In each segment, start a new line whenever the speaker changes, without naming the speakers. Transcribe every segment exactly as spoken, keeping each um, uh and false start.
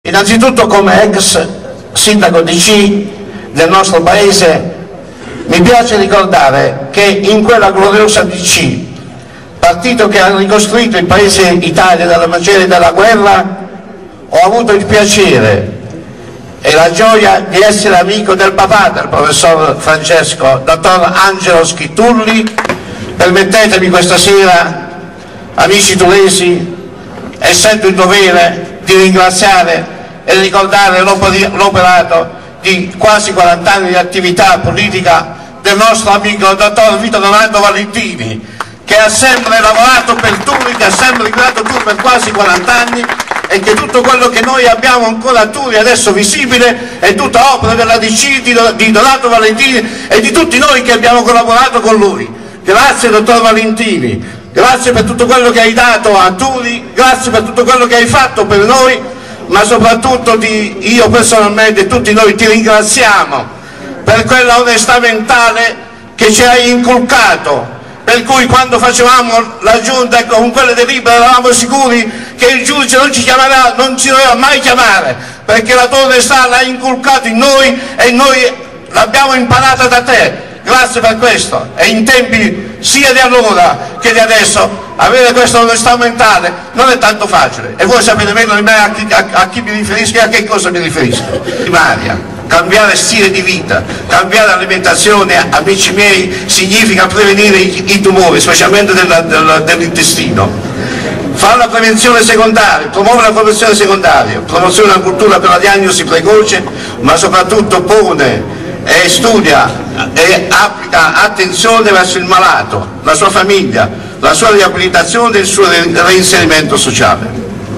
Innanzitutto, come ex sindaco D C del nostro paese, mi piace ricordare che in quella gloriosa D C, partito che ha ricostruito il paese Italia dalla macerie della guerra, ho avuto il piacere e la gioia di essere amico del papà del professor Francesco, dottor Angelo Schitulli. Permettetemi questa sera, amici tulesi, e sento il dovere di ringraziare e ricordare l'operato di quasi quaranta anni di attività politica del nostro amico dottor Vito Donaldo Valentini, che ha sempre lavorato per Turi, che ha sempre riguardato Turi per quasi quaranta anni, e che tutto quello che noi abbiamo ancora a Turi adesso visibile è tutta opera della D C di, di Donato Valentini e di tutti noi che abbiamo collaborato con lui. Grazie dottor Valentini, grazie per tutto quello che hai dato a Turi, grazie per tutto quello che hai fatto per noi, ma soprattutto di, io personalmente e tutti noi ti ringraziamo per quella onestà mentale che ci hai inculcato, per cui quando facevamo la giunta con quelle delibere eravamo sicuri che il giudice non ci chiamerà, non ci doveva mai chiamare, perché la tua onestà l'hai inculcato in noi e noi l'abbiamo imparata da te. Grazie per questo, e in tempi sia di allora che di adesso avere questa onestà mentale non è tanto facile, e voi sapete meglio di me a chi, a, a chi mi riferisco e a che cosa mi riferisco. Primaria, cambiare stile di vita, cambiare alimentazione, amici miei, significa prevenire i, i tumori, specialmente dell'intestino. Fare la prevenzione secondaria, promuovere la prevenzione secondaria, promozione della cultura per la diagnosi precoce, ma soprattutto pone e studia e applica attenzione verso il malato, la sua famiglia, la sua riabilitazione e il suo reinserimento sociale.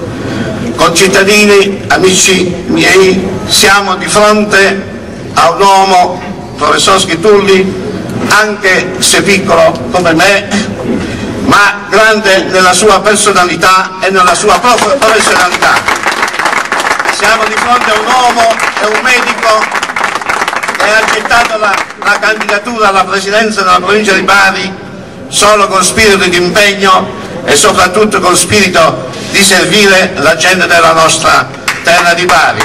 Concittadini, amici miei, siamo di fronte a un uomo, professor Schitulli, anche se piccolo come me, ma grande nella sua personalità e nella sua professionalità. Siamo di fronte a un uomo e un medico che ha accettato la, la candidatura alla presidenza della provincia di Bari solo con spirito di impegno e soprattutto con spirito di servire la gente della nostra terra di Bari.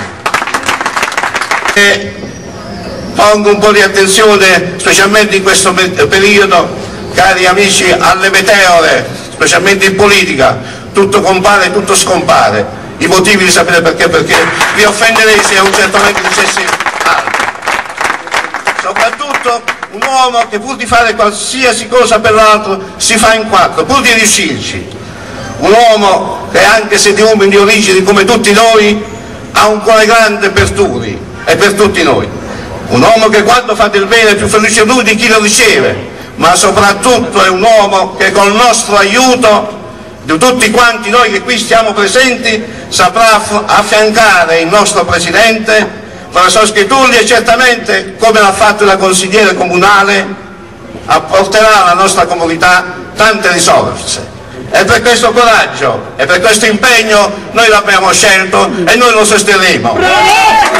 E pongo un po' di attenzione, specialmente in questo periodo, cari amici, alle meteore, specialmente in politica, tutto compare e tutto scompare. I motivi di sapere perché, perché vi offenderei se a un certo momento dicessi altro. Soprattutto un uomo che pur di fare qualsiasi cosa per l'altro si fa in quattro, pur di riuscirci. Un uomo che, anche se di umili origini come tutti noi, ha un cuore grande per Turi e per tutti noi. Un uomo che quando fa del bene è più felice lui di chi lo riceve, ma soprattutto è un uomo che col nostro aiuto, di tutti quanti noi che qui stiamo presenti, saprà affiancare il nostro Presidente, professor Schitulli, e certamente, come l'ha fatto la consigliere comunale, apporterà alla nostra comunità tante risorse. E per questo coraggio e per questo impegno noi l'abbiamo scelto e noi lo sosterremo.